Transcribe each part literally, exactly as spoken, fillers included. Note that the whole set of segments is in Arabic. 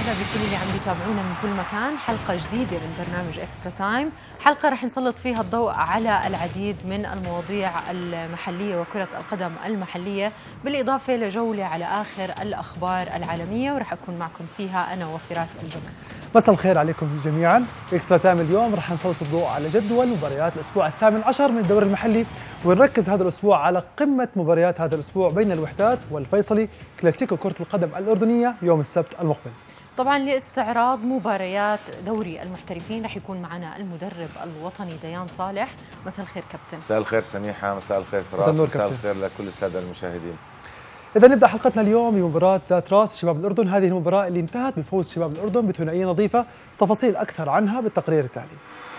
وسهلا بكل اللي عم بيتابعونا من كل مكان. حلقة جديدة من برنامج اكسترا تايم، حلقة رح نسلط فيها الضوء على العديد من المواضيع المحلية وكرة القدم المحلية، بالإضافة لجولة على آخر الأخبار العالمية، ورح أكون معكم فيها أنا وفراس الجمل. مساء الخير عليكم جميعا. اكسترا تايم اليوم رح نسلط الضوء على جدول مباريات الاسبوع الثامن عشر من الدوري المحلي، ونركز هذا الاسبوع على قمه مباريات هذا الاسبوع بين الوحدات والفيصلي، كلاسيكو كره القدم الاردنيه يوم السبت المقبل. طبعا لاستعراض مباريات دوري المحترفين رح يكون معنا المدرب الوطني ديان صالح. مساء الخير كابتن. مساء الخير سميحه، مساء الخير فراس، مساء الخير لكل الساده المشاهدين. إذا نبدأ حلقتنا اليوم بمباراة ذات راس شباب الأردن. هذه المباراة اللي انتهت بفوز شباب الأردن بثنائية نظيفة، تفاصيل أكثر عنها بالتقرير التالي.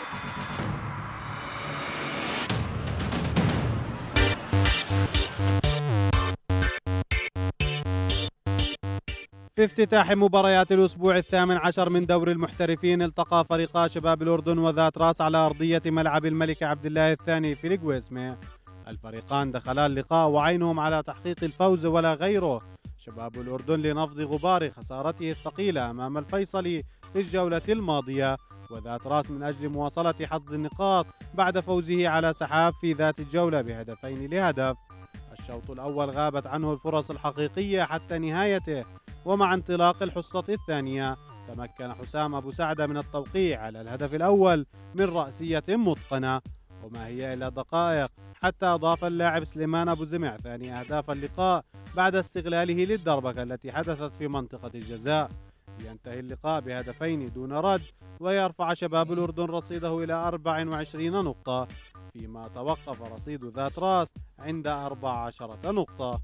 في افتتاح مباريات الأسبوع الثامن عشر من دوري المحترفين، التقى فريقا شباب الأردن وذات راس على أرضية ملعب الملك عبد الله الثاني في القويسمة. الفريقان دخلا اللقاء وعينهم على تحقيق الفوز ولا غيره. شباب الأردن لنفض غبار خسارته الثقيلة أمام الفيصلي في الجولة الماضية، وذات راس من أجل مواصلة حصد النقاط بعد فوزه على سحاب في ذات الجولة بهدفين لهدف. الشوط الأول غابت عنه الفرص الحقيقية حتى نهايته، ومع انطلاق الحصة الثانية تمكن حسام أبو سعدة من التوقيع على الهدف الأول من رأسية متقنة، وما هي إلا دقائق حتى أضاف اللاعب سليمان أبو زمع ثاني أهداف اللقاء بعد استغلاله للضربة التي حدثت في منطقة الجزاء. ينتهي اللقاء بهدفين دون رد، ويرفع شباب الأردن رصيده إلى أربع وعشرين نقطة، فيما توقف رصيد ذات راس عند أربع عشرة نقطة.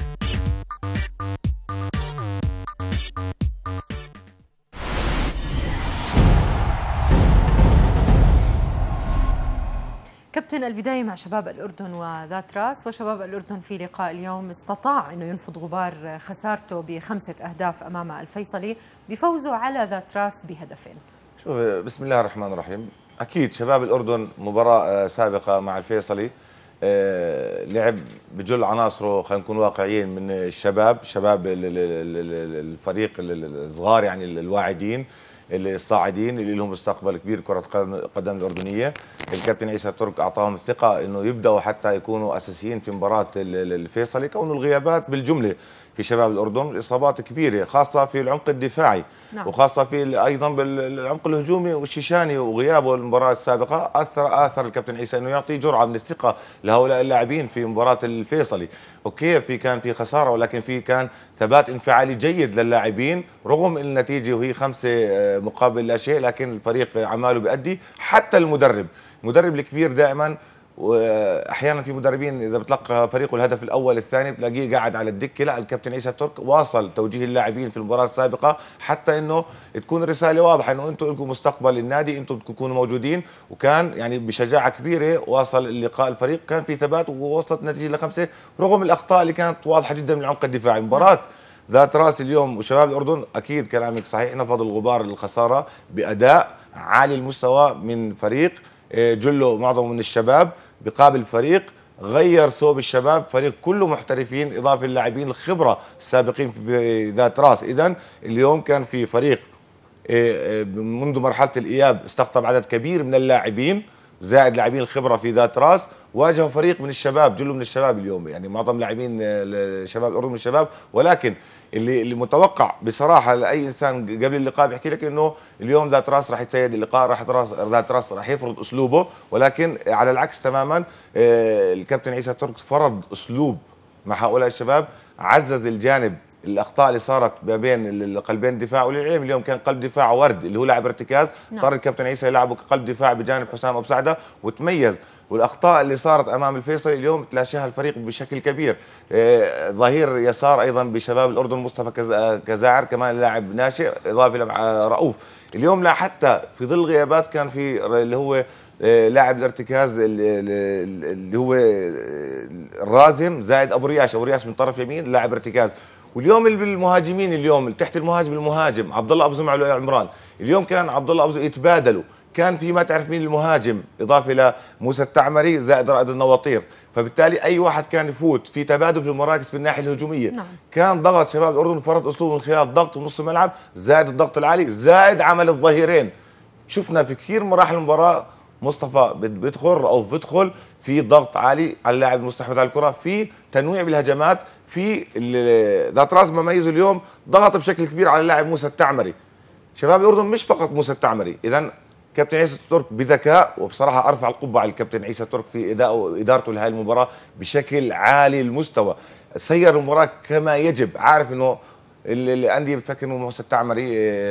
كابتن، البداية مع شباب الأردن وذات راس. وشباب الأردن في لقاء اليوم استطاع أنه ينفض غبار خسارته بخمسة أهداف أمام الفيصلي بفوزه على ذات راس بهدفين. شوف، بسم الله الرحمن الرحيم. أكيد شباب الأردن مباراة سابقة مع الفيصلي لعب بجل عناصره، خلينا نكون واقعيين، من الشباب شباب الفريق الصغار، يعني الواعدين الصاعدين اللي لهم مستقبل كبير كرة القدم الأردنية. الكابتن عيسى ترك أعطاهم الثقة إنه يبدأوا حتى يكونوا أساسيين في مباراة الفيصلي، كون الغيابات بالجملة في شباب الأردن، الإصابات كبيرة خاصة في العمق الدفاعي. نعم. وخاصة في أيضا بالعمق الهجومي، والشيشاني وغيابه المباراة السابقة أثر آثر الكابتن عيسى إنه يعطي جرعة من الثقة لهؤلاء اللاعبين في مباراة الفيصلي. أوكي، في كان في خسارة، ولكن في كان ثبات انفعالي جيد للاعبين رغم النتيجة وهي خمسة مقابل لا شيء، لكن الفريق عماله بيأدي. حتى المدرب المدرب الكبير دائما، واحيانا في مدربين اذا بتلقى فريقه الهدف الاول الثاني بتلاقيه قاعد على الدكه، لا الكابتن عيسى ترك واصل توجيه اللاعبين في المباراه السابقه حتى انه تكون الرساله واضحه انه انتم لكم مستقبل النادي، انتم بدكم تكونوا موجودين. وكان يعني بشجاعه كبيره واصل اللقاء الفريق، كان في ثبات ووصلت النتيجه لخمسه رغم الاخطاء اللي كانت واضحه جدا من العمق الدفاعي. مباراه ذات راس اليوم وشباب الاردن اكيد كلامك صحيح، نفض الغبار الخساره باداء عالي المستوى من فريق جله معظمه من الشباب بقابل فريق غير ثوب الشباب، فريق كله محترفين اضافه للاعبين الخبره السابقين في ذات راس. اذا اليوم كان في فريق منذ مرحله الاياب استقطب عدد كبير من اللاعبين زائد لاعبين الخبره في ذات راس، واجهوا فريق من الشباب جله من الشباب اليوم، يعني معظم لاعبين شباب الاردن من الشباب. ولكن اللي اللي متوقع بصراحه لاي انسان قبل اللقاء بيحكي لك انه اليوم ذات راس راح يتسيد اللقاء، راح ذات راس راح يفرض اسلوبه، ولكن على العكس تماما الكابتن عيسى ترك فرض اسلوب مع هؤلاء الشباب، عزز الجانب الاخطاء اللي صارت ما بين قلبين الدفاع. وللعلم اليوم كان قلب دفاع ورد اللي هو لاعب ارتكاز، اضطر الكابتن عيسى يلعبه كقلب دفاع بجانب حسام ابو سعده وتميز. والاخطاء اللي صارت امام الفيصلي اليوم تلاشاها الفريق بشكل كبير. آه ظهير يسار ايضا بشباب الاردن مصطفى كزاعر كمان لاعب ناشئ اضافه لرؤوف. اليوم لا حتى في ظل غيابات كان في اللي هو آه لاعب الارتكاز اللي هو الرازم زائد ابو رياش، ابو رياش من طرف يمين لاعب ارتكاز. واليوم بالمهاجمين اليوم تحت المهاجم المهاجم عبد الله ابو زمع وعمران، اليوم كان عبد الله ابو زمع يتبادلوا، كان في ما تعرف مين المهاجم اضافه لموسى التعمري زائد رائد النواطير. فبالتالي اي واحد كان يفوت في تبادل في المراكز في الناحيه الهجوميه. نعم. كان ضغط شباب الاردن فرض اسلوب من خلال ضغط نص الملعب زائد الضغط العالي زائد عمل الظهيرين. شفنا في كثير مراحل المباراه مصطفى بيدخل رؤوف بيدخل في ضغط عالي على اللاعب المستحوذ على الكره، في تنويع بالهجمات، في ذات راس مميزه اليوم ضغط بشكل كبير على اللاعب موسى التعمري. شباب الاردن مش فقط موسى التعمري، اذا كابتن عيسى الترك بذكاء، وبصراحه ارفع القبعه على الكابتن عيسى الترك في ادائه وادارته لهذه المباراه بشكل عالي المستوى، سير المباراه كما يجب. عارف انه الانديه بتفكر انه موسى التعمري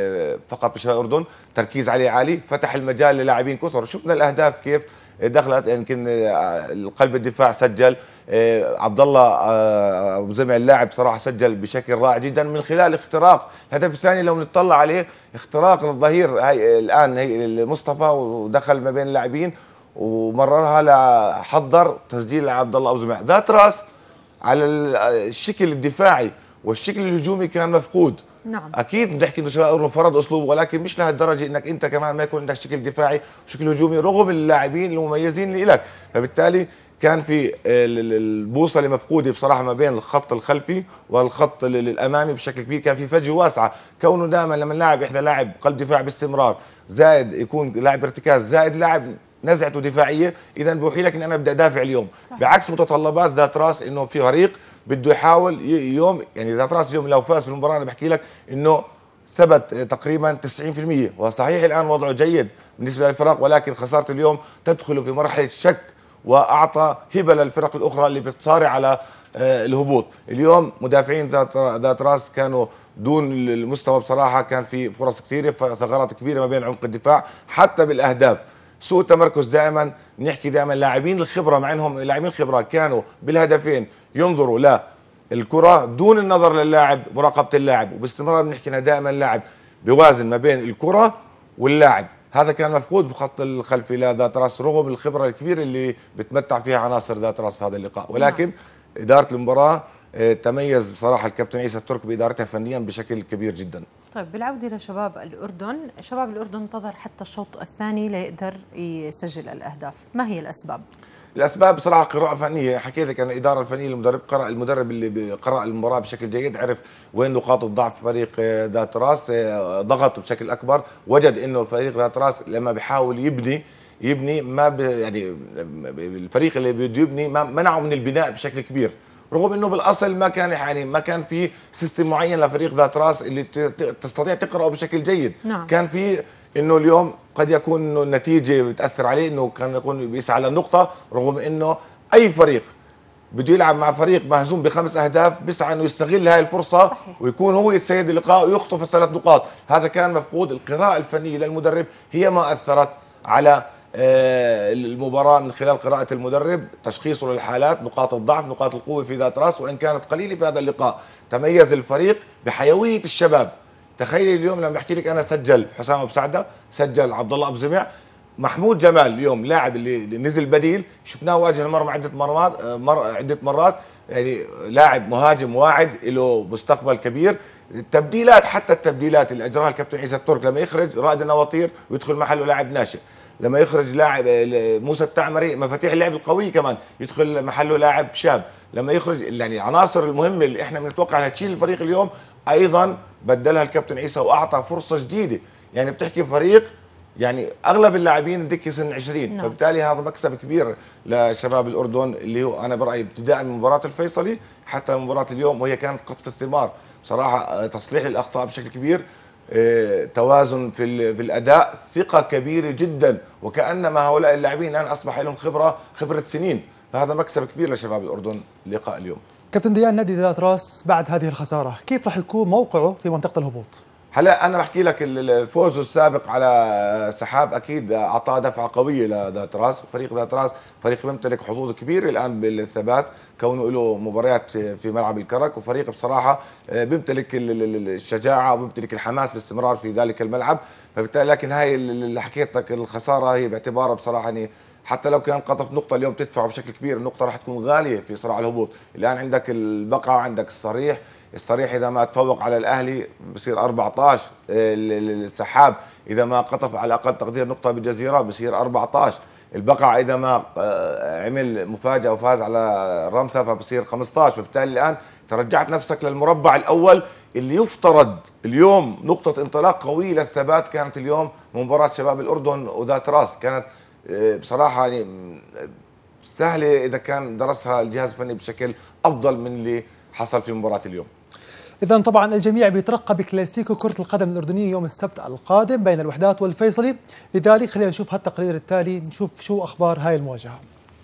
فقط بشباب الاردن، تركيز عليه عالي، فتح المجال للاعبين كثر. شفنا الاهداف كيف دخلت، يمكن قلب الدفاع سجل، عبد الله ابو زمع اللاعب صراحه سجل بشكل رائع جدا من خلال اختراق. الهدف الثاني لو نطلع عليه اختراق للظهير هي الان هي مصطفى ودخل ما بين اللاعبين ومررها لحضر تسجيل عبد الله ابو زمع. ذات راس على الشكل الدفاعي والشكل الهجومي كان مفقود. نعم. اكيد بنحكي انه شباب الاردن فرض اسلوب، ولكن مش لهالدرجه انك انت كمان ما يكون عندك شكل دفاعي وشكل هجومي رغم اللاعبين المميزين اللي لك. فبالتالي كان في البوصله مفقوده بصراحه ما بين الخط الخلفي والخط الامامي بشكل كبير، كان في فجوه واسعه. كونه دائما لما اللاعب احنا لاعب قلب دفاع باستمرار زائد يكون لاعب ارتكاز زائد لاعب نزعته دفاعيه، اذا بوحي لك ان انا بدي ادافع اليوم. صحيح. بعكس متطلبات ذات راس انه في فريق بده يحاول يوم، يعني ذات راس اليوم لو فاز في المباراه انا بحكي لك انه ثبت تقريبا تسعين بالمئة، وصحيح الان وضعه جيد بالنسبه للفرق، ولكن خسارته اليوم تدخل في مرحله شك واعطى هبه للفرق الاخرى اللي بتصارع على الهبوط. اليوم مدافعين ذات ذات راس كانوا دون المستوى بصراحه، كان في فرص كثيره، ثغرات كبيره ما بين عمق الدفاع حتى بالاهداف. سوء تمركز دائما، بنحكي دائما لاعبين الخبره مع انهم لاعبين الخبره كانوا بالهدفين ينظروا لا الكره دون النظر للاعب، مراقبه اللاعب، وباستمرار بنحكي انها دائما اللاعب بيوازن ما بين الكره واللاعب. هذا كان مفقود في الخط الخلفي لذات راس رغم الخبره الكبيره اللي بتمتع فيها عناصر ذات راس في هذا اللقاء، ولكن اداره المباراه تميز بصراحه الكابتن عيسى الترك بادارتها فنيا بشكل كبير جدا. طيب بالعوده لشباب الاردن، شباب الاردن انتظر حتى الشوط الثاني ليقدر يسجل الاهداف، ما هي الاسباب؟ الاسباب بصراحه قراءه فنيه، حكيت لك انا الاداره الفنيه المدرب قرأ المدرب اللي قرأ المباراه بشكل جيد، عرف وين نقاط الضعف فريق ذات راس، ضغط بشكل اكبر، وجد انه الفريق ذات راس لما بيحاول يبني يبني ما ب يعني الفريق اللي بده يبني ما منعه من البناء بشكل كبير، رغم انه بالاصل ما كان يعني ما كان في سيستم معين لفريق ذات راس اللي تستطيع تقرأه بشكل جيد. نعم. كان في انه اليوم قد يكون انه النتيجه بتاثر عليه، انه كان يكون بيسعى للنقطه، رغم انه اي فريق بده يلعب مع فريق مهزوم بخمس اهداف بيسعى انه يستغل هاي الفرصه. صحيح. ويكون هو يتسيد اللقاء ويخطف الثلاث نقاط. هذا كان مفقود. القراءه الفنيه للمدرب هي ما اثرت على المباراه من خلال قراءه المدرب، تشخيصه للحالات، نقاط الضعف، نقاط القوه في ذات راس، وان كانت قليله في هذا اللقاء. تميز الفريق بحيويه الشباب. تخيل اليوم لما بحكي لك انا سجل حسام ابو سعده، سجل عبد الله ابو زمع، محمود جمال اليوم لاعب اللي نزل بديل، شفناه واجه المرمى عده مرات مر عده مرات، يعني لاعب مهاجم واعد له مستقبل كبير. التبديلات، حتى التبديلات اللي اجراها الكابتن عيسى الترك، لما يخرج رائد النواطير ويدخل محله لاعب ناشئ، لما يخرج لاعب موسى التعمري مفاتيح اللعب القوي كمان يدخل محله لاعب شاب، لما يخرج يعني عناصر المهمه اللي احنا بنتوقع انها تشيل الفريق اليوم ايضا بدلها الكابتن عيسى واعطى فرصه جديده. يعني بتحكي فريق يعني اغلب اللاعبين دكي سن عشرين. نعم. فبالتالي هذا مكسب كبير لشباب الاردن، اللي هو انا برايي ابتداء من مباراه الفيصلي حتى مباراه اليوم، وهي كانت قطف الثمار بصراحه، تصليح الاخطاء بشكل كبير، اه توازن في في الاداء، ثقه كبيره جدا، وكانما هؤلاء اللاعبين الان اصبح لهم خبره خبره سنين. فهذا مكسب كبير لشباب الاردن لقاء اليوم. كابتن ديان، نادي ذات راس بعد هذه الخساره كيف راح يكون موقعه في منطقه الهبوط؟ هلا انا بحكي لك الفوز السابق على سحاب اكيد اعطاه دفعه قويه لذات راس. فريق ذات راس فريق بيمتلك حظوظ كبيره الان بالثبات، كونه له مباريات في ملعب الكرك، وفريق بصراحه بيمتلك الشجاعه وبيمتلك الحماس باستمرار في ذلك الملعب. فبالتالي لكن هاي اللي حكيت لك الخساره هي باعتبارها بصراحه يعني حتى لو كان قطف نقطه اليوم تدفعه بشكل كبير، النقطه راح تكون غاليه في صراع الهبوط. الان عندك البقعه، عندك الصريح، الصريح اذا ما تفوق على الاهلي بصير أربعة عشر، السحاب اذا ما قطف على اقل تقدير نقطه بالجزيره بصير أربعة عشر. البقع اذا ما عمل مفاجاه وفاز على الرمسه فبصير خمسة عشر، فبالتالي الان ترجعت نفسك للمربع الاول اللي يفترض اليوم نقطه انطلاق قويه للثبات. كانت اليوم مباراه شباب الاردن وذات راس، كانت بصراحه يعني سهله اذا كان درسها الجهاز الفني بشكل افضل من اللي حصل في مباراه اليوم. إذا طبعا الجميع بيترقب بكلاسيكو كرة القدم الأردنية يوم السبت القادم بين الوحدات والفيصلي، لذلك خلينا نشوف هالتقرير التالي نشوف شو أخبار هاي المواجهة.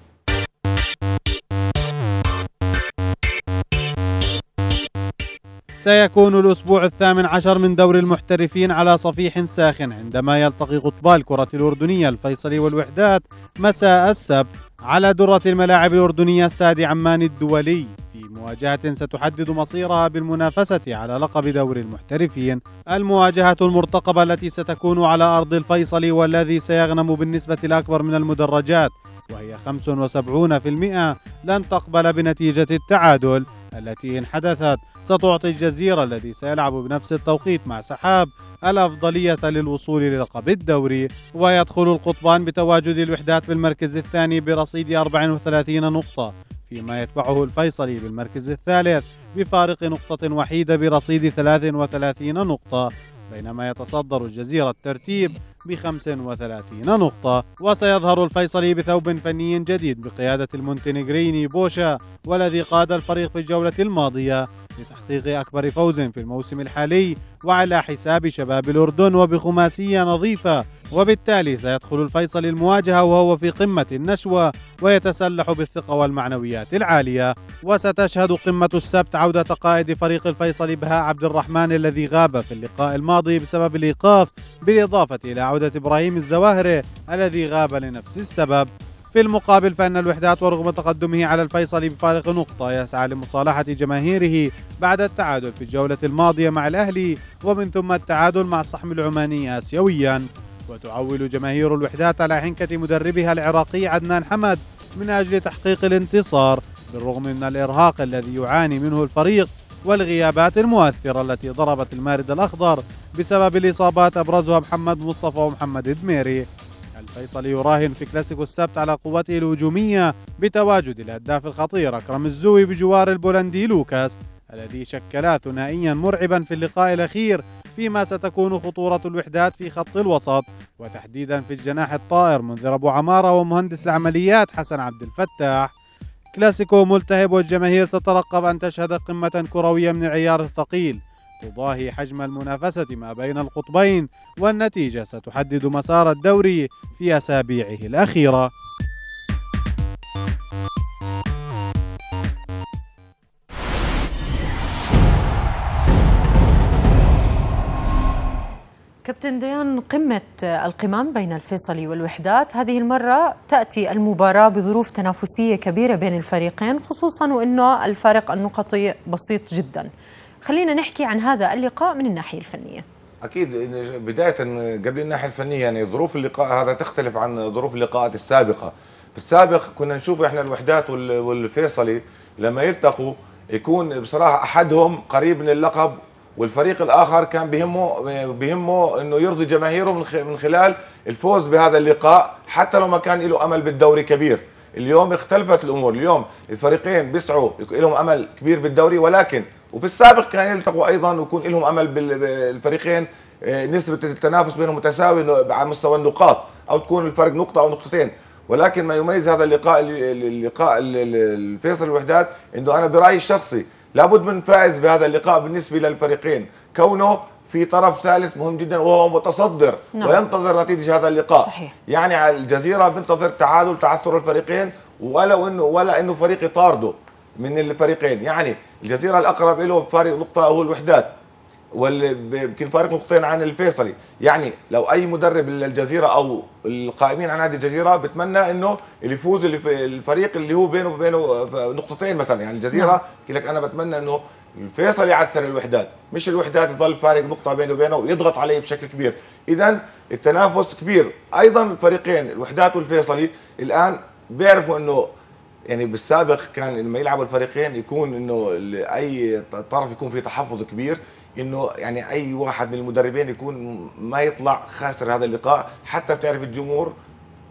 سيكون الأسبوع الثامن عشر من دوري المحترفين على صفيح ساخن عندما يلتقي قطبا الكرة الأردنية الفيصلي والوحدات مساء السبت على درة الملاعب الأردنية استاد عمان الدولي، في مواجهة ستحدد مصيرها بالمنافسة على لقب دوري المحترفين. المواجهة المرتقبة التي ستكون على أرض الفيصلي والذي سيغنم بالنسبة الأكبر من المدرجات وهي خمسة وسبعين بالمئة لن تقبل بنتيجة التعادل التي إن حدثت ستعطي الجزيرة الذي سيلعب بنفس التوقيت مع سحاب الأفضلية للوصول للقب الدوري. ويدخل القطبان بتواجد الوحدات بالمركز الثاني برصيد أربع وثلاثين نقطة، فيما يتبعه الفيصلي بالمركز الثالث بفارق نقطة وحيدة برصيد ثلاث وثلاثين نقطة، بينما يتصدر الجزيرة الترتيب بخمس وثلاثين نقطة. وسيظهر الفيصلي بثوب فني جديد بقيادة المونتينيغريني بوشا، والذي قاد الفريق في الجولة الماضية لتحقيق أكبر فوز في الموسم الحالي وعلى حساب شباب الأردن وبخماسية نظيفة، وبالتالي سيدخل الفيصل المواجهة وهو في قمة النشوة ويتسلح بالثقة والمعنويات العالية. وستشهد قمة السبت عودة قائد فريق الفيصل بهاء عبد الرحمن الذي غاب في اللقاء الماضي بسبب الإيقاف، بالإضافة إلى عودة إبراهيم الزواهري الذي غاب لنفس السبب. في المقابل فإن الوحدات ورغم تقدمه على الفيصلي بفارق نقطة يسعى لمصالحة جماهيره بعد التعادل في الجولة الماضية مع الأهلي ومن ثم التعادل مع الصحم العماني آسيويا. وتعول جماهير الوحدات على حنكة مدربها العراقي عدنان حمد من أجل تحقيق الانتصار بالرغم من الإرهاق الذي يعاني منه الفريق والغيابات المؤثرة التي ضربت المارد الأخضر بسبب الإصابات أبرزها محمد مصطفى ومحمد الدميري. الفيصل يراهن في كلاسيكو السبت على قوته الهجومية بتواجد الهداف الخطير أكرم الزوي بجوار البولندي لوكاس الذي شكل ثنائيا مرعبا في اللقاء الأخير، فيما ستكون خطورة الوحدات في خط الوسط وتحديدا في الجناح الطائر منذر أبو عمارة ومهندس العمليات حسن عبد الفتاح. كلاسيكو ملتهب والجماهير تترقب أن تشهد قمة كروية من العيار الثقيل تضاهي حجم المنافسة ما بين القطبين، والنتيجة ستحدد مسار الدوري في أسابيعه الأخيرة. كابتن ديان، قمة القمام بين الفيصلي والوحدات هذه المرة تأتي المباراة بظروف تنافسية كبيرة بين الفريقين، خصوصا وأنه الفارق النقطي بسيط جدا. خلينا نحكي عن هذا اللقاء من الناحية الفنية. أكيد بداية قبل الناحية الفنية يعني ظروف اللقاء هذا تختلف عن ظروف اللقاءات السابقة. في السابق كنا نشوف إحنا الوحدات والفيصلي لما يلتقوا يكون بصراحة أحدهم قريب من اللقب والفريق الآخر كان بهمه بهمه إنه يرضي جماهيره من خلال الفوز بهذا اللقاء حتى لو ما كان له أمل بالدوري كبير. اليوم اختلفت الأمور، اليوم الفريقين بيسعوا لهم أمل كبير بالدوري، ولكن وفي السابق كان يلتقوا أيضا ويكون لهم أمل بالفريقين نسبة التنافس بينهم متساوي على مستوى النقاط أو تكون الفرق نقطة أو نقطتين. ولكن ما يميز هذا اللقاء اللقاء الفيصل الوحدات إنه أنا برأيي الشخصي لابد من فائز بهذا اللقاء بالنسبة للفريقين، كونه في طرف ثالث مهم جدا وهو متصدر نعم. وينتظر نتيجة هذا اللقاء. صحيح. يعني على الجزيرة بنتظر تعادل تعثر الفريقين ولو انه ولا انه فريق يطارده من الفريقين. يعني الجزيرة الأقرب له فارق نقطة هو الوحدات يمكن فارق نقطتين عن الفيصلي. يعني لو أي مدرب للجزيرة أو القائمين عن هذه الجزيرة بتمنى إنه اللي يفوز الفريق اللي هو بينه وبينه نقطتين مثلا. يعني الجزيرة نعم. لك أنا بتمنى إنه الفيصل يعثر الوحدات مش الوحدات يضل فارق نقطة بينه وبينه ويضغط عليه بشكل كبير. إذا التنافس كبير. أيضا الفريقين الوحدات والفيصلي الآن بيعرفوا إنه يعني بالسابق كان لما يلعبوا الفريقين يكون إنه أي طرف يكون في تحفظ كبير، انه يعني اي واحد من المدربين يكون ما يطلع خاسر هذا اللقاء. حتى بتعرف الجمهور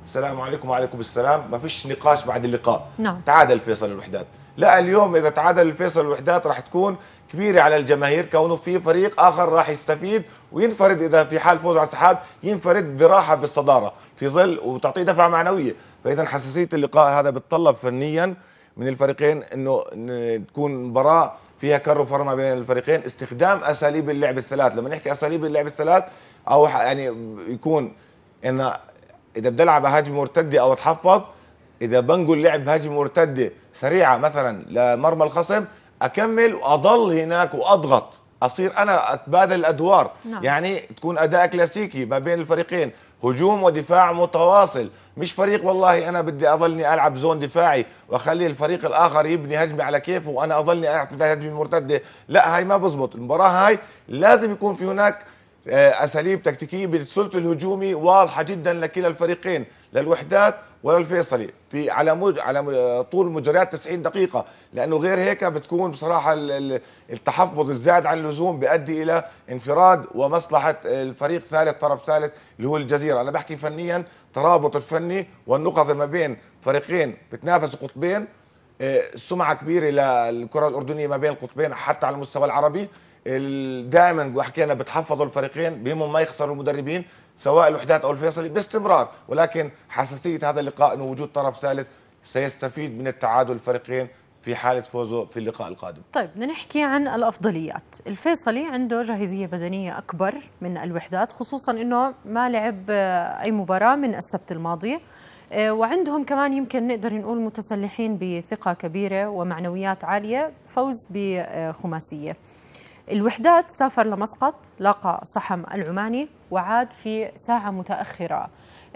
السلام عليكم وعليكم السلام، ما فيش نقاش بعد اللقاء. نعم. تعادل الفيصل الوحدات. لا اليوم اذا تعادل الفيصل الوحدات راح تكون كبيره على الجماهير، كونه في فريق اخر راح يستفيد وينفرد اذا في حال فوز على السحاب، ينفرد براحه بالصداره في ظل وتعطيه دفعه معنويه. فاذا حساسيه اللقاء هذا بتطلب فنيا من الفريقين انه تكون مباراه فيها كر وفر بين الفريقين، استخدام اساليب اللعب الثلاث. لما نحكي اساليب اللعب الثلاث او يعني يكون ان اذا بدي العب هجمه مرتده او اتحفظ، اذا بنقل لعب هجمه مرتده سريعه مثلا لمرمى الخصم، اكمل واضل هناك واضغط، اصير انا اتبادل الادوار. نعم. يعني تكون اداء كلاسيكي ما بين الفريقين، هجوم ودفاع متواصل، مش فريق والله انا بدي اضلني العب زون دفاعي واخلي الفريق الاخر يبني هجمه على كيفه وانا اضلني العب هجمه مرتده. لا هاي ما بزبط. المباراه هاي لازم يكون في هناك اساليب تكتيكيه بالثلث الهجومي واضحه جدا لكلا الفريقين، للوحدات وللفيصلي، في على مج... على طول مجريات تسعين دقيقه، لانه غير هيك بتكون بصراحه التحفظ الزائد عن اللزوم بيؤدي الى انفراد ومصلحه الفريق ثالث، طرف ثالث اللي هو الجزيره. انا بحكي فنيا ترابط الفني والنقط ما بين فريقين بتنافسوا قطبين، سمعه كبيره للكره الاردنيه ما بين القطبين حتى على المستوى العربي. دائما وحكينا بتحفظوا الفريقين، بهمهم ما يخسروا المدربين سواء الوحدات او الفيصلي باستمرار، ولكن حساسيه هذا اللقاء انه وجود طرف ثالث سيستفيد من التعادل الفريقين في حاله فوزه في اللقاء القادم. طيب بدنا نحكي عن الافضليات. الفيصلي عنده جاهزيه بدنيه اكبر من الوحدات، خصوصا انه ما لعب اي مباراه من السبت الماضي، وعندهم كمان يمكن نقدر نقول متسلحين بثقه كبيره ومعنويات عاليه، فوز بخماسيه. الوحدات سافر لمسقط، لاقى صحم العماني وعاد في ساعة متأخرة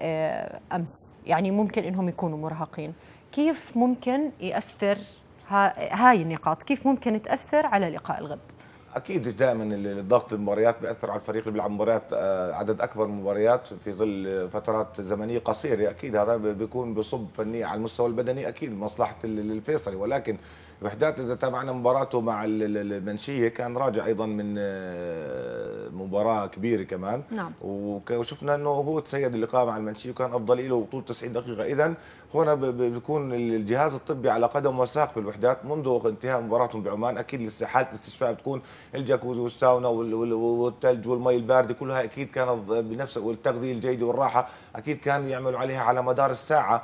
أمس، يعني ممكن إنهم يكونوا مرهقين. كيف ممكن يأثر هاي النقاط، كيف ممكن تأثر على لقاء الغد؟ اكيد دائما الضغط المباريات بياثر على الفريق اللي بيلعب مباريات عدد اكبر من المباريات في ظل فترات زمنيه قصيره، اكيد هذا بيكون بصب فني على المستوى البدني، اكيد مصلحه الفيصلي. ولكن وحدات اذا تابعنا مباراته مع المنشيه كان راجع ايضا من مباراه كبيره كمان. نعم. وشفنا انه هو تسيد اللقاء مع المنشيه وكان افضل له طول تسعين دقيقه. اذا هنا بيكون الجهاز الطبي على قدم وساق في الوحدات منذ انتهاء مباراتهم بعمان. اكيد حاله الاستشفاء بتكون الجاكوزي والساونا والثلج والمي البارده كلها اكيد كانت بنفس، والتغذيه الجيده والراحه اكيد كانوا يعملوا عليها على مدار الساعه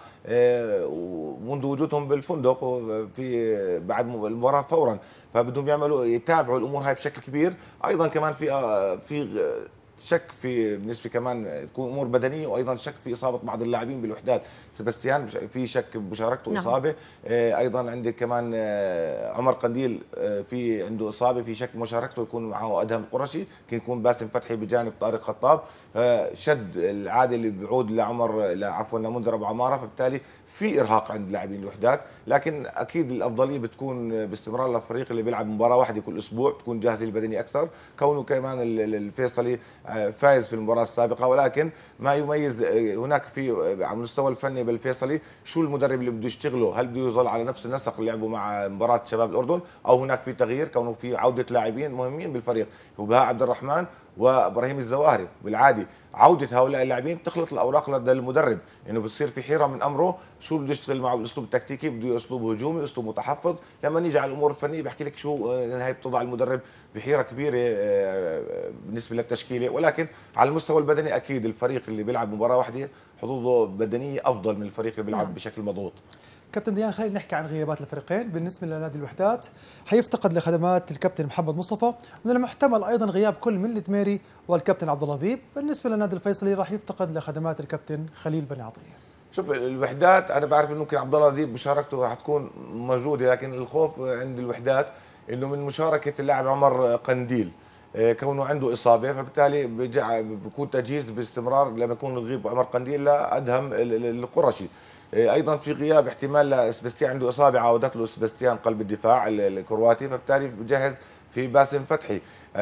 منذ وجودهم بالفندق في بعد المباراه فورا، فبدهم يعملوا يتابعوا الامور هاي بشكل كبير. ايضا كمان في في شك في بالنسبه كمان تكون امور بدنيه، وايضا شك في اصابه بعض اللاعبين بالوحدات. سباستيان في شك بمشاركته. نعم. اصابه. ايضا عندك كمان عمر قنديل في عنده اصابه، في شك بمشاركته، يكون معه ادهم القرشي، يمكن يكون باسم فتحي بجانب طارق خطاب. شد العاده اللي بيعود لعمر عفوا لمنذر ابو عماره، فبالتالي في ارهاق عند لاعبين الوحدات. لكن اكيد الافضليه بتكون باستمرار للفريق اللي بيلعب مباراه واحده كل اسبوع، بتكون جاهزه البدني اكثر، كونه كمان الفيصلي فايز في المباراه السابقه. ولكن ما يميز هناك في على المستوى الفني بالفيصلي شو المدرب اللي بده يشتغله، هل بده يظل على نفس النسق اللي لعبه مع مباراه شباب الاردن، او هناك في تغيير كونه في عوده لاعبين مهمين بالفريق، وبهاء عبد الرحمن وابراهيم الزواهري. بالعادي عوده هؤلاء اللاعبين تخلط الاوراق لدى المدرب، انه بتصير في حيره من امره شو بده يشتغل معه بالاسلوب التكتيكي، بده اسلوب هجومي، اسلوب متحفظ. لما نيجي على الامور الفنيه بحكي لك شو هي بتضع المدرب بحيره كبيره بالنسبه للتشكيله. ولكن على المستوى البدني اكيد الفريق اللي بيلعب مباراه واحده حظوظه بدنيه افضل من الفريق اللي بيلعب بشكل مضغوط. كابتن ديان، خلينا نحكي عن غيابات الفريقين. بالنسبه لنادي الوحدات حيفتقد لخدمات الكابتن محمد مصطفى، من المحتمل ايضا غياب كل من الدميري والكابتن عبد الله ذيب. بالنسبه لنادي الفيصلي راح يفتقد لخدمات الكابتن خليل بن عطيه. شوف الوحدات انا بعرف انه ممكن عبد الله ذيب مشاركته راح تكون موجوده، لكن الخوف عند الوحدات انه من مشاركه اللاعب عمر قنديل كونه عنده اصابه، فبالتالي بيكون تجهيز باستمرار لما يكون يغيب عمر قنديل لادهم القرشي. ايضا في غياب احتمال لسباستيان عنده اصابه عودت له سباستيان قلب الدفاع الكرواتي، فبالتالي بجهز في باسم فتحي.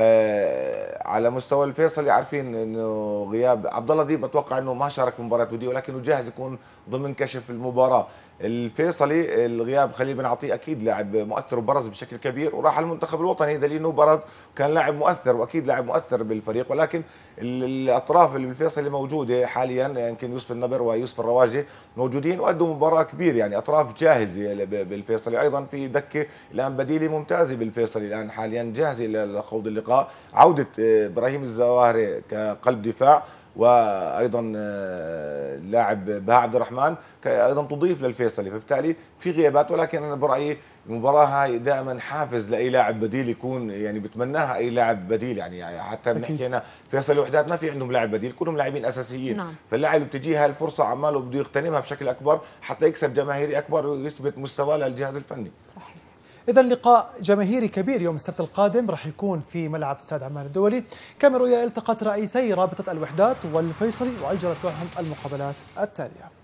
آه على مستوى الفيصلي عارفين انه غياب عبد الله ذيب، اتوقع انه ما شارك في مباراه وديه ولكنه جاهز يكون ضمن كشف المباراه. الفيصلي الغياب خليل بن عطية اكيد لاعب مؤثر وبرز بشكل كبير وراح المنتخب الوطني، دليل انه برز وكان لاعب مؤثر واكيد لاعب مؤثر بالفريق، ولكن الاطراف اللي بالفيصلي موجوده حاليا يمكن يوسف النبر ويوسف الرواجي موجودين وادوا مباراه كبير، يعني اطراف جاهزه بالفيصلي. ايضا في دكه الان بديله ممتازه بالفيصلي الان حاليا جاهزه لخوض اللقاء. عوده ابراهيم الزواهري كقلب دفاع وايضا لاعب بهاء عبد الرحمن ايضا تضيف للفيصلي، فبالتالي في غيابات، ولكن انا برايي المباراه هاي دائما حافز لاي لاعب بديل يكون يعني بتمناها اي لاعب بديل، يعني حتى بنحكي هنا فيصل الوحدات ما في عندهم لاعب بديل، كلهم لاعبين اساسيين. نعم. فاللاعب اللي بتجيه هاي الفرصه عماله بده يغتنمها بشكل اكبر حتى يكسب جماهيري اكبر ويثبت مستواه للجهاز الفني. صحيح. إذا لقاء جماهيري كبير يوم السبت القادم راح يكون في ملعب استاد عمان الدولي. كاميرا رؤيا التقت رئيسي رابطة الوحدات والفيصلي وأجرت معهم المقابلات التالية.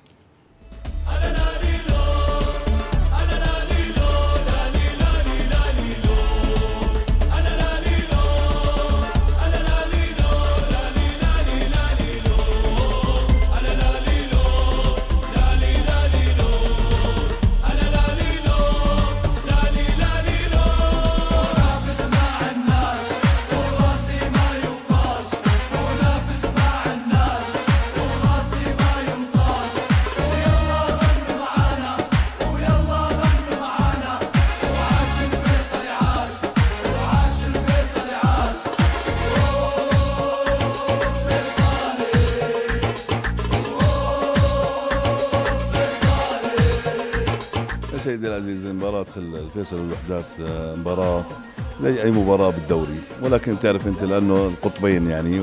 سيدي العزيز، مباراة الفيصل والوحدات مباراة زي أي مباراة بالدوري، ولكن بتعرف أنت لأنه القطبين يعني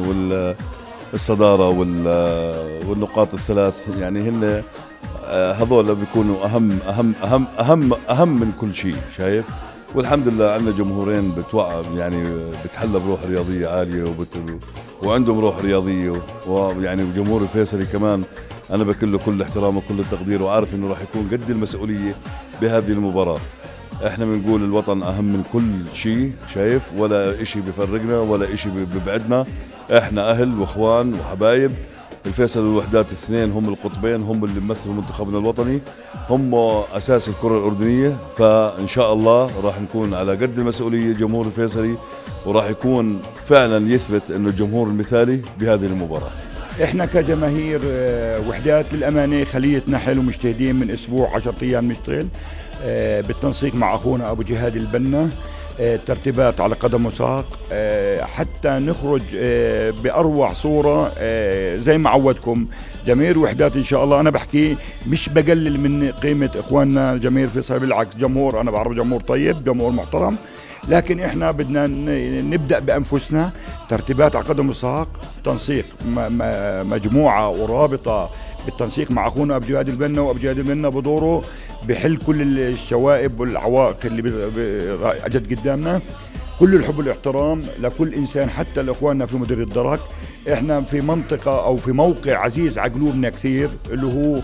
والصدارة والنقاط الثلاث يعني هن هذول بيكونوا أهم أهم أهم أهم أهم من كل شيء، شايف؟ والحمد لله عندنا جمهورين بتوعى يعني بتحلى بروح رياضية عالية وبت وعندهم روح رياضية، ويعني جمهور الفيصلي كمان أنا بكل له كل احترام وكل التقدير، وعارف إنه راح يكون قد المسؤولية بهذه المباراة. إحنا بنقول الوطن أهم من كل شيء، شايف؟ ولا إشي بفرقنا ولا إشي ببعدنا، إحنا أهل وإخوان وحبايب. الفيصل والوحدات الاثنين هم القطبين، هم اللي بيمثلوا منتخبنا الوطني، هم أساس الكرة الأردنية، فإن شاء الله راح نكون على قد المسؤولية جمهور الفيصلي، وراح يكون فعلا يثبت إنه الجمهور المثالي بهذه المباراة. احنا كجماهير وحدات للامانه خليه نحل ومجتهدين من اسبوع عشرة ايام نشتغل بالتنسيق مع اخونا ابو جهاد البنا، ترتيبات على قدم وساق حتى نخرج باروع صوره زي ما عودكم. جماهير وحدات ان شاء الله، انا بحكي مش بقلل من قيمه اخواننا جماهير فيصل، بالعكس جمهور انا بعرف جمهور طيب جمهور محترم، لكن احنا بدنا نبدا بانفسنا. ترتيبات على قدم وساق، تنسيق مجموعه ورابطه بالتنسيق مع اخونا ابو جهاد البنا، وابو جهاد البنا بدوره بحل كل الشوائب والعوائق اللي اجت قدامنا. كل الحب والاحترام لكل انسان حتى لاخواننا في مديريه الدرك. احنا في منطقه او في موقع عزيز على قلوبنا كثير اللي هو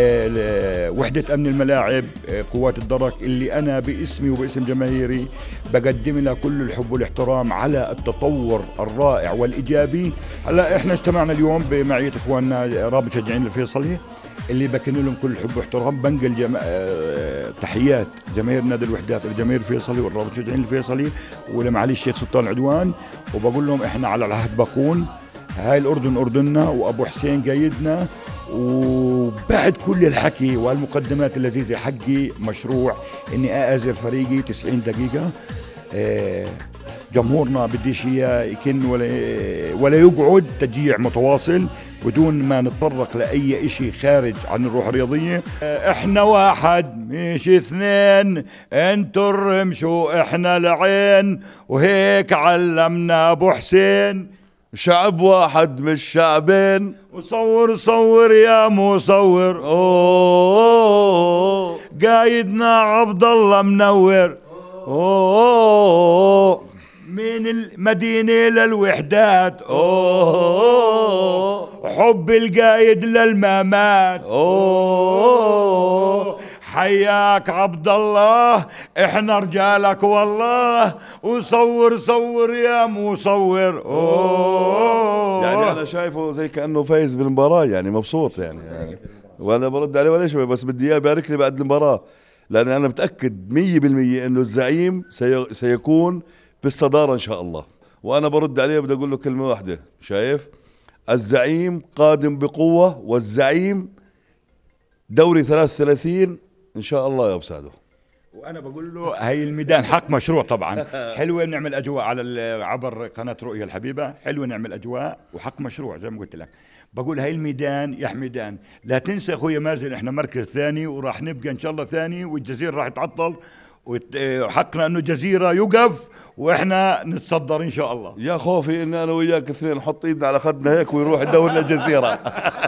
وحدة أمن الملاعب قوات الدرك، اللي أنا باسمي وباسم جماهيري بقدم لها كل الحب والاحترام على التطور الرائع والإيجابي. هلا إحنا اجتمعنا اليوم بمعية إخواننا رابط مشجعين الفيصلي اللي بكن لهم كل الحب واحترام. بنقل جم... تحيات جماهير نادي الوحدات لجماهير الفيصلي والرابط مشجعين الفيصلي ولمعالي الشيخ سلطان عدوان، وبقول لهم إحنا على العهد بكون، هاي الأردن أردننا وأبو حسين قايدنا. وبعد كل الحكي والمقدمات اللذيذة حقي مشروع إني أأزر فريقي تسعين دقيقة. جمهورنا بديش إياه يكن ولا ولا يقعد تشجيع متواصل بدون ما نتطرق لأي إشي خارج عن الروح الرياضية. إحنا واحد مش اثنين، انتو الرمش وإحنا العين، وهيك علمنا أبو حسين. شعب واحد مش شعبين، وصور صور يا مصور، اوه قايدنا عبد الله منور، اوه من المدينة للوحدات، اوه حب القايد للممات، اوه حياك عبد الله احنا رجالك والله، وصور صور يا مصور. اوه يعني انا شايفه زي كانه فايز بالمباراه، يعني مبسوط يعني, يعني وانا برد عليه ولا شوي، بس بدي اياه يبارك لي بعد المباراه، لان انا متاكد مية بالمية انه الزعيم سي... سيكون بالصداره ان شاء الله. وانا برد عليه بدي اقول له كلمه واحده، شايف الزعيم قادم بقوه، والزعيم دوري ثلاثة وثلاثين ان شاء الله يا ابو سعدو. وانا بقول له هي الميدان حق مشروع طبعا. حلوه نعمل اجواء على عبر قناه رؤيا الحبيبه، حلوه نعمل اجواء وحق مشروع زي ما قلت لك. بقول هي الميدان يا حميدان، لا تنسى اخويا مازن احنا مركز ثاني وراح نبقى ان شاء الله ثاني، والجزيره راح تعطل، وحقنا انه الجزيره يوقف واحنا نتصدر ان شاء الله. يا خوفي ان انا وياك اثنين نحط ايدنا على خدنا هيك ويروح الدوري للجزيره.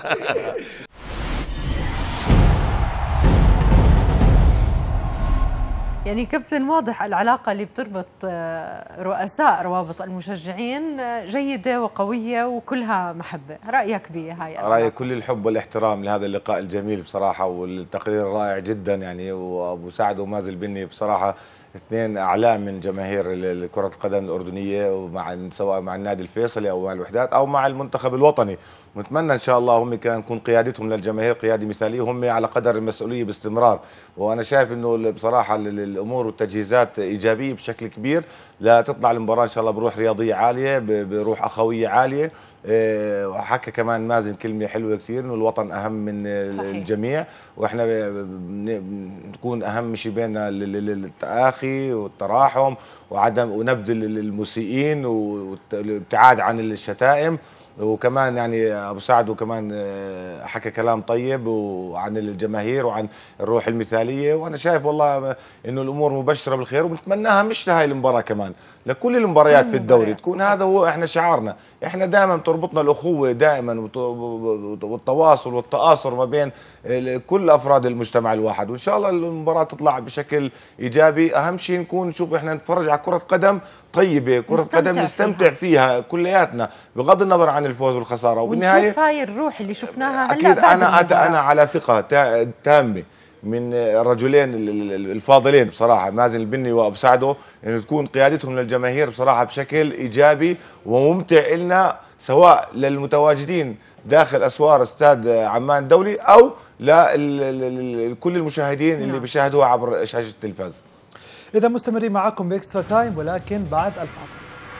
يعني كابتن واضح العلاقة اللي بتربط رؤساء روابط المشجعين جيدة وقوية وكلها محبة، رأيك بهاي؟ رأيي كل الحب والاحترام لهذا اللقاء الجميل بصراحة، والتقرير الرائع جدا يعني. وأبو سعد ومازن البني بصراحة اثنين أعلام من جماهير كرة القدم الأردنية، ومع سواء مع النادي الفيصلي أو مع الوحدات أو مع المنتخب الوطني. ونتمنى إن شاء الله هم كان تكون قيادتهم للجماهير قيادة مثالية، وهم على قدر المسؤولية باستمرار. وأنا شايف إنه بصراحة الأمور والتجهيزات إيجابية بشكل كبير، لا تطلع المباراة إن شاء الله بروح رياضية عالية، بروح أخوية عالية. وحكى كمان مازن كلمة حلوة كثير، إنه الوطن أهم من صحيح. الجميع، وإحنا نكون أهم شيء بيننا التآخي والتراحم وعدم ونبذل المسيئين والابتعاد عن الشتائم. وكمان يعني ابو سعد وكمان حكى كلام طيب وعن الجماهير وعن الروح المثاليه، وانا شايف والله انه الامور مبشره بالخير، ونتمناها مش لهي المباراه كمان، لكل المباريات في الدوري تكون هذا هو احنا شعارنا. احنا دائما تربطنا الاخوه دائما والتواصل والتآصر ما بين كل افراد المجتمع الواحد، وان شاء الله المباراه تطلع بشكل ايجابي. اهم شيء نكون نشوف احنا نتفرج على كره قدم طيبه، كره قدم نستمتع فيها. فيها كلياتنا بغض النظر عن الفوز والخساره، وبالنهايه ونشوف هاي الروح اللي شفناها هلا. اكيد انا انا على ثقه تامه من الرجلين الفاضلين بصراحه مازن البني وابو سعدو، انه تكون قيادتهم للجماهير بصراحه بشكل ايجابي وممتع لنا، سواء للمتواجدين داخل اسوار استاد عمان الدولي او لكل المشاهدين نعم. اللي بيشاهدوها عبر شاشه التلفاز. اذا مستمرين معكم باكسترا تايم، ولكن بعد الفاصل.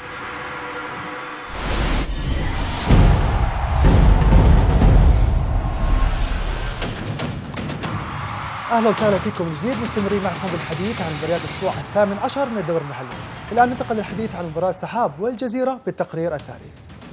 اهلا وسهلا فيكم من جديد، مستمرين معكم بالحديث عن مباريات الاسبوع الثامن عشر من الدوري المحلي. الان ننتقل للحديث عن مباراه سحاب والجزيره بالتقرير التالي.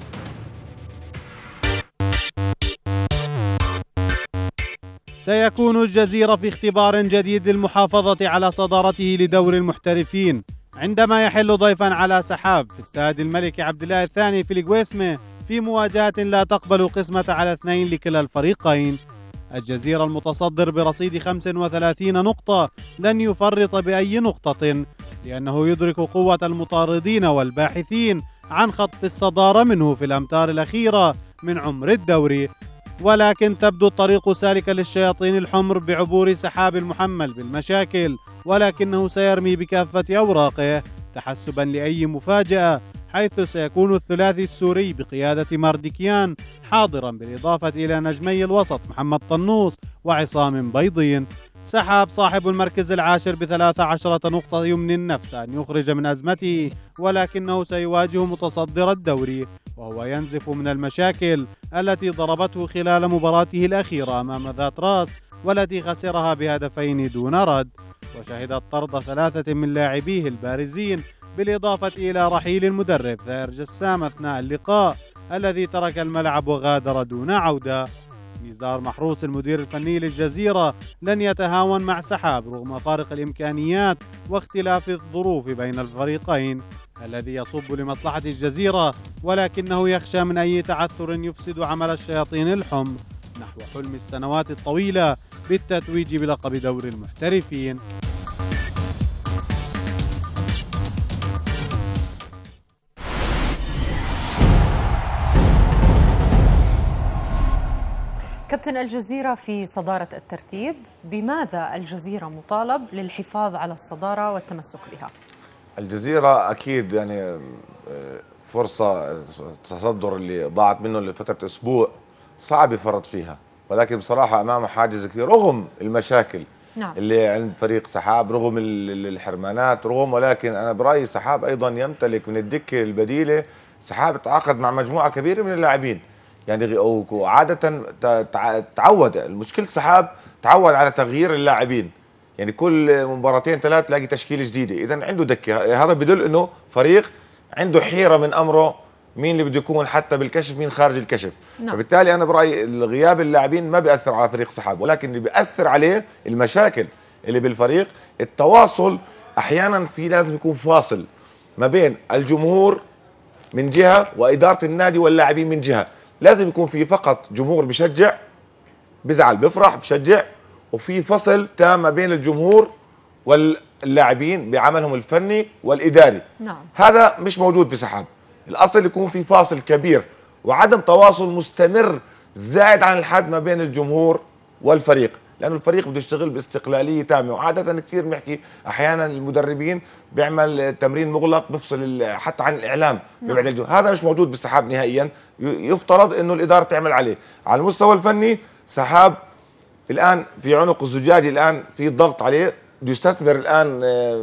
سيكون الجزيرة في اختبار جديد للمحافظة على صدارته لدور المحترفين عندما يحل ضيفا على سحاب في استاد الملك عبد الله الثاني في القويسمة، في مواجهة لا تقبل القسمة على اثنين لكلا الفريقين. الجزيرة المتصدر برصيد خمس وثلاثين نقطة لن يفرط بأي نقطة، لأنه يدرك قوة المطاردين والباحثين عن خطف الصدارة منه في الأمتار الأخيرة من عمر الدوري. ولكن تبدو الطريق سالكا للشياطين الحمر بعبور سحاب المحمل بالمشاكل، ولكنه سيرمي بكافة أوراقه تحسبا لأي مفاجأة، حيث سيكون الثلاثي السوري بقيادة ماردكيان حاضرا، بالإضافة إلى نجمي الوسط محمد طنوس وعصام بيضين. سحاب صاحب المركز العاشر بثلاث عشرة نقطة يمني النفس أن يخرج من أزمته، ولكنه سيواجه متصدر الدوري وهو ينزف من المشاكل التي ضربته خلال مباراته الأخيرة أمام ذات راس، والتي خسرها بهدفين دون رد، وشهدت طرد ثلاثة من لاعبيه البارزين، بالإضافة إلى رحيل المدرب ثائر جسام أثناء اللقاء الذي ترك الملعب وغادر دون عودة. نزار محروس المدير الفني للجزيرة لن يتهاون مع سحاب رغم فارق الإمكانيات واختلاف الظروف بين الفريقين الذي يصب لمصلحة الجزيرة، ولكنه يخشى من أي تعثر يفسد عمل الشياطين الحمر نحو حلم السنوات الطويلة بالتتويج بلقب دوري المحترفين. كابتن، الجزيرة في صدارة الترتيب، بماذا الجزيرة مطالب للحفاظ على الصدارة والتمسك بها؟ الجزيرة أكيد يعني فرصة التصدر اللي ضاعت منه لفترة أسبوع صعب يفرط فيها، ولكن بصراحه امامه حاجز كبير رغم المشاكل نعم. اللي عند فريق سحاب، رغم الحرمانات، رغم ولكن انا برايي سحاب ايضا يمتلك من الدكه البديله. سحاب تعاقد مع مجموعه كبيره من اللاعبين يعني، وعاده تعود المشكله سحاب تعود على تغيير اللاعبين، يعني كل مباراتين ثلاث تلاقي تشكيله جديده، اذا عنده دكه. هذا بدل انه فريق عنده حيره من امره مين اللي بده يكون حتى بالكشف مين خارج الكشف. نعم. فبالتالي انا برايي غياب اللاعبين ما بياثر على فريق سحاب، ولكن اللي بياثر عليه المشاكل اللي بالفريق، التواصل. احيانا في لازم يكون فاصل ما بين الجمهور من جهه واداره النادي واللاعبين من جهه، لازم يكون في فقط جمهور بشجع بزعل بفرح بشجع، وفي فصل تام ما بين الجمهور واللاعبين بعملهم الفني والاداري. نعم. هذا مش موجود في سحاب. الاصل يكون في فاصل كبير وعدم تواصل مستمر زائد عن الحد ما بين الجمهور والفريق، لانه الفريق بده يشتغل باستقلاليه تامه. وعاده كثير بنحكي احيانا المدربين بيعمل تمرين مغلق بيفصل حتى عن الاعلام. نعم. هذا مش موجود بالسحاب نهائيا، يفترض انه الاداره تعمل عليه. على المستوى الفني سحاب الان في عنق الزجاجي، الان في ضغط عليه، بده يستثمر الان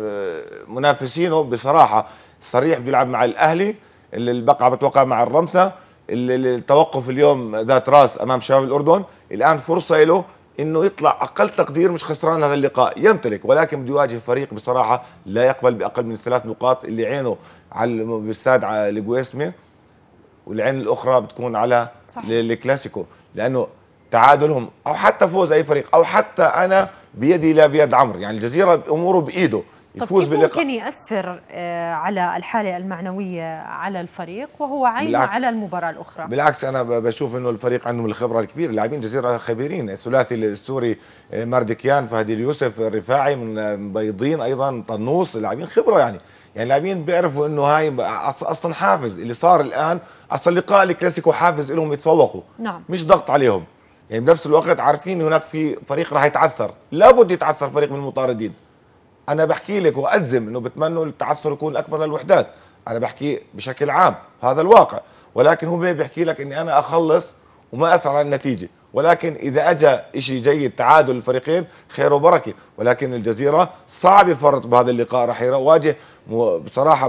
منافسينه بصراحه صريح. بده يلعب مع الاهلي اللي البقعه بتوقع مع الرمثة، اللي التوقف اليوم ذات راس امام شباب الاردن. الان فرصه له انه يطلع اقل تقدير مش خسران هذا اللقاء، يمتلك، ولكن بده يواجه فريق بصراحه لا يقبل باقل من ثلاث نقاط، اللي عينه على بالاستاد على الجويسمي والعين الاخرى بتكون على الكلاسيكو، لانه تعادلهم او حتى فوز اي فريق او حتى انا بيدي لا بيد عمرو، يعني الجزيره اموره بايده يفوز باللقاء. طب كيف ممكن يأثر على الحالة المعنوية على الفريق وهو عينه على المباراة الأخرى؟ بالعكس أنا بشوف إنه الفريق عنده الخبرة الكبيرة، لاعبين الجزيرة خبيرين، الثلاثي السوري ماردكيان، فهدي اليوسف، الرفاعي من بيضين أيضا، طنوس، لاعبين خبرة يعني، يعني لاعبين بيعرفوا إنه هاي أصلا حافز اللي صار الآن، أصلا لقاء الكلاسيكو حافز لهم يتفوقوا. نعم. مش ضغط عليهم، يعني بنفس الوقت عارفين هناك في فريق راح يتعثر، لابد يتعثر فريق من المطاردين. أنا بحكي لك وألزم إنه بتمنوا التعثر يكون أكبر للوحدات، أنا بحكي بشكل عام هذا الواقع، ولكن هو بيحكي لك إني أنا أخلص وما أسعى على النتيجة، ولكن إذا أجى شيء جيد تعادل الفريقين خير وبركة، ولكن الجزيرة صعب يفرط بهذا اللقاء، راح يواجه بصراحة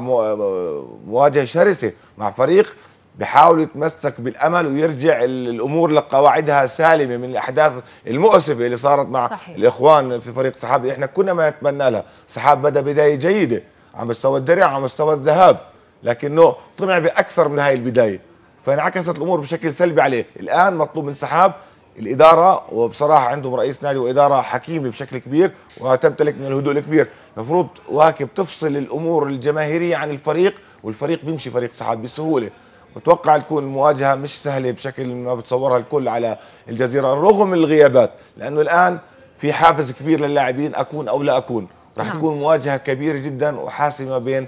مواجهة شرسة مع فريق بحاول يتمسك بالامل ويرجع الامور لقواعدها سالمه من الاحداث المؤسفه اللي صارت مع صحيح. الاخوان في فريق سحاب، احنا كنا ما نتمنى لها. سحاب بدا بدايه جيده على مستوى الدرع على مستوى الذهاب، لكنه طلع باكثر من هاي البدايه، فانعكست الامور بشكل سلبي عليه. الان مطلوب من سحاب الاداره، وبصراحه عندهم رئيس نادي واداره حكيمه بشكل كبير وتمتلك من الهدوء الكبير، المفروض واكب تفصل الامور الجماهيريه عن الفريق، والفريق بيمشي فريق سحاب بسهوله. متوقع تكون المواجهه مش سهله بشكل ما بتصورها الكل على الجزيره رغم الغيابات، لانه الان في حافز كبير للاعبين اكون او لا اكون، راح تكون مواجهه كبيره جدا وحاسمه بين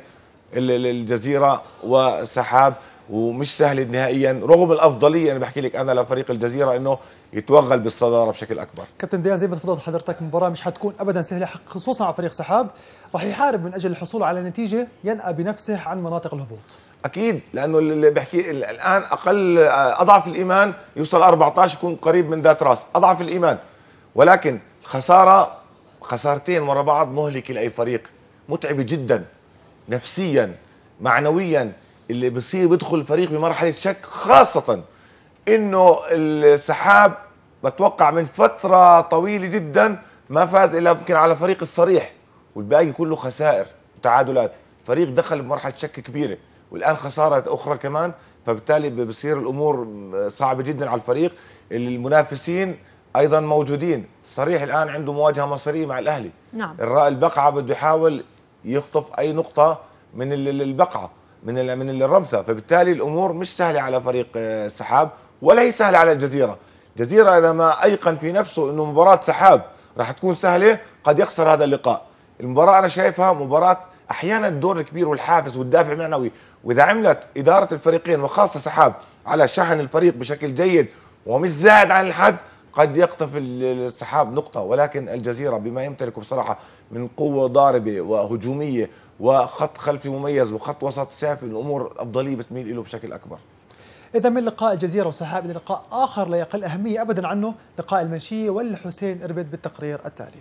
الجزيره وسحاب، ومش سهله نهائيا رغم الافضليه. انا بحكي لك انا لفريق الجزيره انه يتوغل بالصداره بشكل اكبر. كابتن ديان زي ما تفضلت حضرتك، مباراه مش حتكون ابدا سهله خصوصا على فريق سحاب، راح يحارب من اجل الحصول على نتيجه ينأى بنفسه عن مناطق الهبوط. اكيد، لانه اللي بحكي الان اقل اضعف الايمان يوصل أربعة عشر يكون قريب من ذات راس، اضعف الايمان، ولكن خساره خسارتين ورا بعض مهلكه لاي فريق، متعبه جدا نفسيا معنويا. اللي بصير بيدخل الفريق بمرحله شك، خاصه انه السحاب بتوقع من فتره طويله جدا ما فاز الا يمكن على فريق الصريح، والباقي كله خسائر وتعادلات. فريق دخل بمرحله شك كبيره، والان خساره اخرى كمان، فبالتالي بصير الامور صعبه جدا على الفريق. المنافسين ايضا موجودين، الصريح الان عنده مواجهه مصيريه مع الاهلي. نعم. البقعه بده يحاول يخطف اي نقطه من البقعه من من الرمثة، فبالتالي الامور مش سهله على فريق سحاب ولا هي سهله على الجزيره. الجزيره اذا ما ايقن في نفسه انه مباراه سحاب راح تكون سهله قد يخسر هذا اللقاء. المباراه انا شايفها مباراه احيانا الدور الكبير والحافز والدافع المعنوي، واذا عملت اداره الفريقين وخاصه سحاب على شحن الفريق بشكل جيد ومش زائد عن الحد قد يقطف السحاب نقطه، ولكن الجزيره بما يمتلكه بصراحه من قوه ضاربه وهجوميه وخط خلفي مميز وخط وسط شاف الامور افضليه بتميل له بشكل اكبر. إذا من لقاء الجزيرة والسحاب إلى لقاء آخر لا يقل أهمية أبدا عنه، لقاء المنشية والحسين إربد بالتقرير التالي.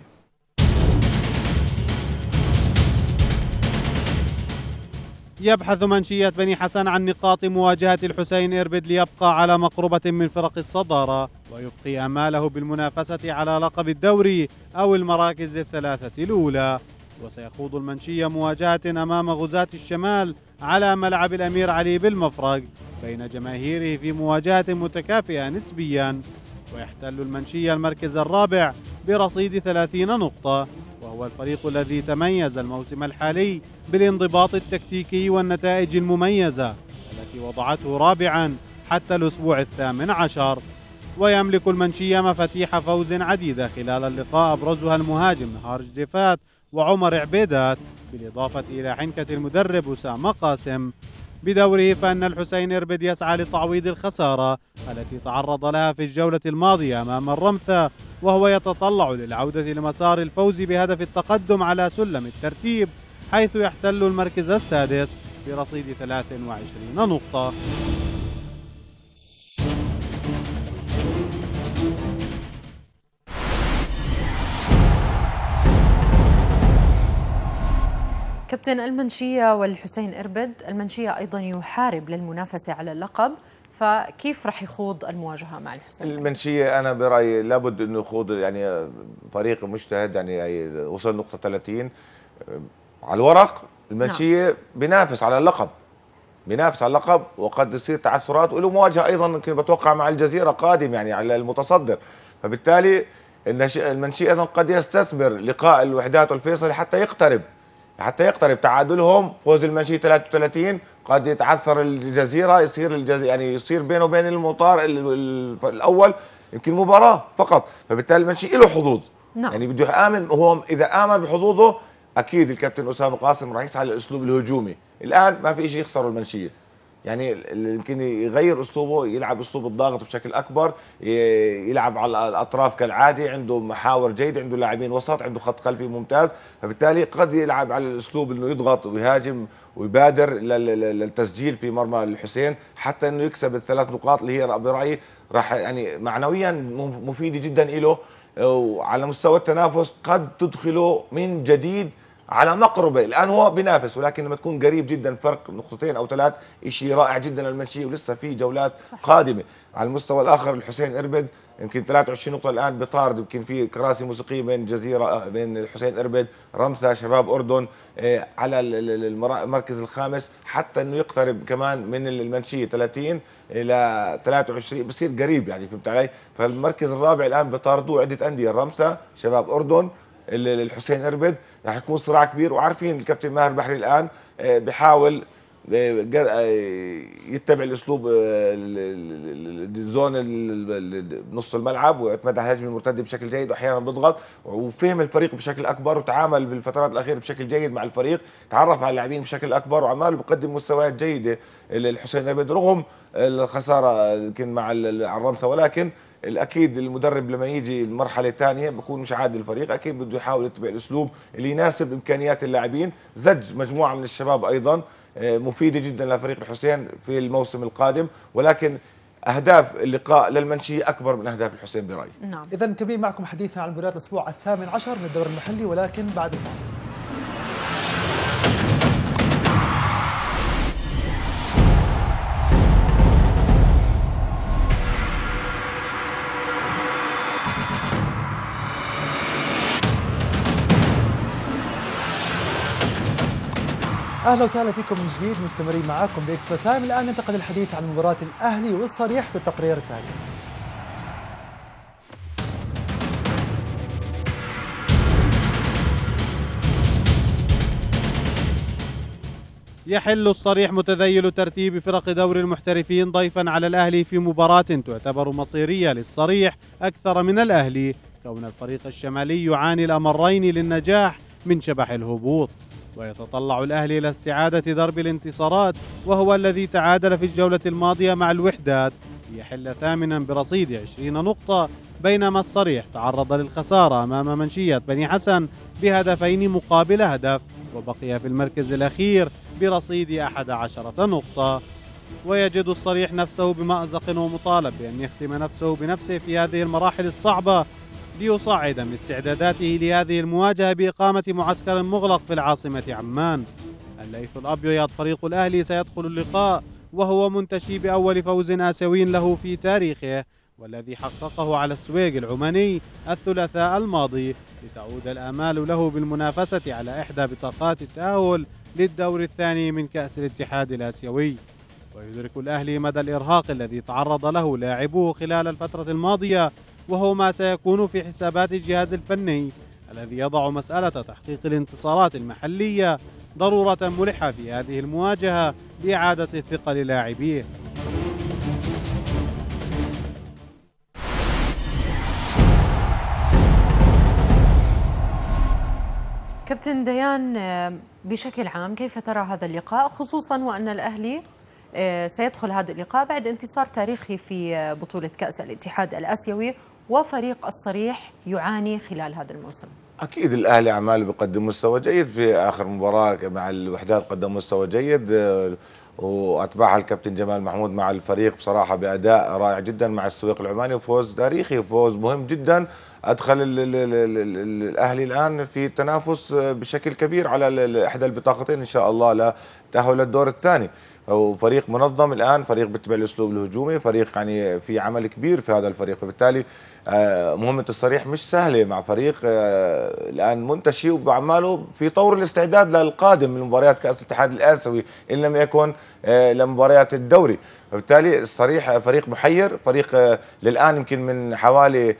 يبحث منشية بني حسن عن نقاط مواجهة الحسين إربد ليبقى على مقربة من فرق الصدارة ويبقي آماله بالمنافسة على لقب الدوري أو المراكز الثلاثة الأولى. وسيخوض المنشية مواجهة أمام غزاة الشمال على ملعب الأمير علي بالمفرق بين جماهيره في مواجهة متكافئة نسبيا. ويحتل المنشية المركز الرابع برصيد ثلاثين نقطة، وهو الفريق الذي تميز الموسم الحالي بالانضباط التكتيكي والنتائج المميزة التي وضعته رابعا حتى الأسبوع الثامن عشر. ويملك المنشية مفاتيح فوز عديدة خلال اللقاء، أبرزها المهاجم نهار جديفات وعمر عبيدات، بالإضافة إلى حنكة المدرب أسامة قاسم. بدوره فإن الحسين إربد يسعى لتعويض الخسارة التي تعرض لها في الجولة الماضية أمام الرمثة، وهو يتطلع للعودة لمسار الفوز بهدف التقدم على سلم الترتيب، حيث يحتل المركز السادس برصيد ثلاث وعشرين نقطة. كابتن، المنشية والحسين إربد، المنشية أيضا يحارب للمنافسة على اللقب، فكيف رح يخوض المواجهة مع الحسين؟ المنشية أنا برأيي لابد أنه يخوض، يعني فريق مجتهد، يعني وصل نقطة ثلاثين على الورق. المنشية نعم. بينافس على اللقب، بينافس على اللقب، وقد يصير تعثرات، وله مواجهة أيضا يمكن بتوقع مع الجزيرة قادم يعني على المتصدر. فبالتالي المنشية أيضا قد يستثمر لقاء الوحدات والفيصلي حتى يقترب حتى يقترب تعادلهم. فوز المنشية ثلاثة وثلاثين قد يتعثر الجزيرة، يصير الجزيرة يعني يصير بينه وبين المطار الأول يمكن مباراة فقط. فبالتالي المنشية له حظوظ نعم. يعني بده يآمن، هو إذا آمن بحظوظه أكيد الكابتن أسامة قاسم راح يسعى للأسلوب الهجومي. الآن ما في شيء يخسره المنشية، يعني يمكن يغير اسلوبه، يلعب اسلوب الضاغط بشكل اكبر، يلعب على الاطراف كالعاده، عنده محاور جيده، عنده لاعبين وسط، عنده خط خلفي ممتاز. فبالتالي قد يلعب على الاسلوب انه يضغط ويهاجم ويبادر للتسجيل في مرمى الحسين حتى انه يكسب الثلاث نقاط اللي هي برايي راح يعني معنويا مفيده جدا له، وعلى مستوى التنافس قد تدخله من جديد على مقربه. الان هو بينافس، ولكن لما تكون قريب جدا فرق نقطتين او ثلاث شيء رائع جدا للمنشيه، ولسه في جولات صح. قادمه. على المستوى الاخر الحسين إربد يمكن ثلاث وعشرين نقطه الان بطارد، يمكن في كراسي موسيقيه بين الجزيره بين الحسين إربد، رمثة، شباب اردن على المركز الخامس، حتى انه يقترب كمان من المنشيه ثلاثين الى ثلاثة وعشرين، بصير قريب يعني، فهمت علي؟ فالمركز الرابع الان بطاردوه عده انديه، الرمثة، شباب اردن، الحسين إربد. راح يكون صراع كبير، وعارفين الكابتن ماهر بحري الان بحاول يتبع الاسلوب الزون نص الملعب، واعتمد على الهجمه المرتده بشكل جيد، واحيانا بيضغط، وفهم الفريق بشكل اكبر، وتعامل بالفترات الاخيره بشكل جيد مع الفريق، تعرف على اللاعبين بشكل اكبر، وعمال بقدم مستويات جيده الحسين إربد رغم الخساره يمكن مع الرمثة. ولكن الاكيد المدرب لما يجي المرحله الثانيه بكون مش عادل الفريق، اكيد بده يحاول يتبع الاسلوب اللي يناسب امكانيات اللاعبين. زج مجموعه من الشباب ايضا مفيده جدا لفريق الحسين في الموسم القادم، ولكن اهداف اللقاء للمنشيه اكبر من اهداف الحسين برايي. نعم. اذا كبير معكم حديثنا عن مباريات الاسبوع الثامن عشر من الدوري المحلي، ولكن بعد الفاصل. اهلا وسهلا فيكم من جديد، مستمرين معاكم باكسترا تايم. الان ننتقل للحديث عن مباراه الاهلي والصريح بالتقرير التالي. يحل الصريح متذيل ترتيب فرق دوري المحترفين ضيفا على الأهلي في مباراة تعتبر مصيرية للصريح أكثر من الأهلي، كون الفريق الشمالي يعاني الأمرين للنجاح من شبح الهبوط. ويتطلع الأهلي إلى استعادة درب الانتصارات، وهو الذي تعادل في الجولة الماضية مع الوحدات ليحل ثامنا برصيد عشرين نقطة، بينما الصريح تعرض للخسارة أمام منشية بني حسن بهدفين مقابل هدف، وبقي في المركز الأخير برصيد أحد عشرة نقطة. ويجد الصريح نفسه بمأزق ومطالب بأن يختم نفسه بنفسه في هذه المراحل الصعبة ليصعد من استعداداته لهذه المواجهة بإقامة معسكر مغلق في العاصمة عمان. الليث الأبيض فريق الأهلي سيدخل اللقاء وهو منتشي بأول فوز آسيوي له في تاريخه، والذي حققه على السويق العماني الثلاثاء الماضي، لتعود الآمال له بالمنافسة على إحدى بطاقات التأهل للدور الثاني من كأس الاتحاد الآسيوي. ويدرك الأهلي مدى الإرهاق الذي تعرض له لاعبوه خلال الفترة الماضية، وهو ما سيكون في حسابات الجهاز الفني الذي يضع مسألة تحقيق الانتصارات المحلية ضرورة ملحة في هذه المواجهة لإعادة الثقة للاعبيه. كابتن ديان، بشكل عام كيف ترى هذا اللقاء، خصوصا وأن الأهلي سيدخل هذا اللقاء بعد انتصار تاريخي في بطولة كأس الاتحاد الآسيوي، وفريق الصريح يعاني خلال هذا الموسم؟ اكيد الاهلي اعماله بيقدم مستوى جيد، في اخر مباراه مع الوحدات قدم مستوى جيد، واتبعها الكابتن جمال محمود مع الفريق بصراحه باداء رائع جدا مع السويق العماني، وفوز تاريخي وفوز مهم جدا ادخل ال ال ال ال الاهلي الان في التنافس بشكل كبير على احدى البطاقتين ان شاء الله لتاهل للدور الثاني. وفريق منظم الان، فريق بيتبع الاسلوب الهجومي، فريق يعني في عمل كبير في هذا الفريق، وبالتالي مهمه الصريح مش سهله مع فريق الان منتشي وبعماله في طور الاستعداد للقادم من مباريات كاس الاتحاد الاسيوي ان لم يكن لمباريات الدوري. وبالتالي الصريح فريق محير، فريق للان يمكن من حوالي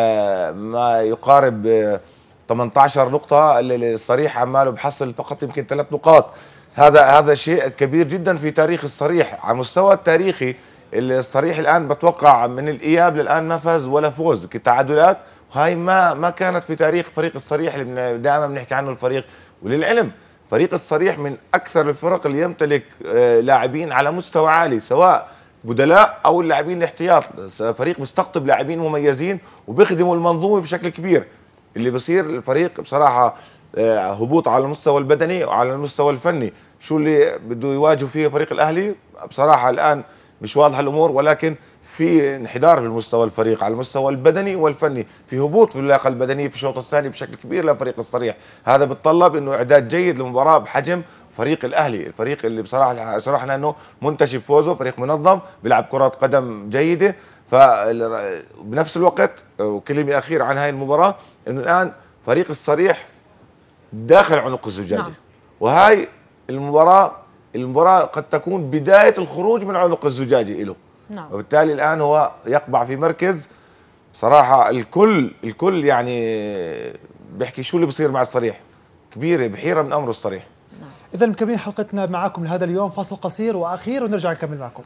ما يقارب ثمانية عشر نقطه، الصريح عماله بحصل فقط يمكن ثلاث نقاط. هذا هذا شيء كبير جدا في تاريخ الصريح على المستوى التاريخي. الصريح الان بتوقع من الاياب للان ما فاز ولا فوز، كتعادلات، وهي ما ما كانت في تاريخ فريق الصريح اللي دائما بنحكي عنه الفريق. وللعلم فريق الصريح من اكثر الفرق اللي يمتلك لاعبين على مستوى عالي، سواء بدلاء او اللاعبين الاحتياط، فريق مستقطب لاعبين مميزين وبيخدموا المنظومه بشكل كبير. اللي بصير الفريق بصراحه هبوط على المستوى البدني وعلى المستوى الفني. شو اللي بده يواجهه فيه فريق الاهلي؟ بصراحه الان مش واضحه الامور، ولكن في انحدار في المستوى الفريق على المستوى البدني والفني، في هبوط في اللياقه البدنيه في الشوط الثاني بشكل كبير لفريق الصريح. هذا بتطلب انه اعداد جيد للمباراه بحجم فريق الاهلي، الفريق اللي بصراحه شرحنا انه منتشي بفوزه، فريق منظم بيلعب كره قدم جيده. فبنفس الوقت وكلمه اخيره عن هاي المباراه، انه الان فريق الصريح داخل عنق الزجاجه. نعم. وهاي المباراه المباراه قد تكون بدايه الخروج من عنق الزجاجه له. نعم. وبالتالي الان هو يقبع في مركز بصراحه الكل الكل يعني بيحكي شو اللي بصير مع الصريح، كبيره بحيره من امره الصريح. نعم. اذا مكملين حلقتنا معاكم لهذا اليوم، فاصل قصير واخير ونرجع نكمل معكم.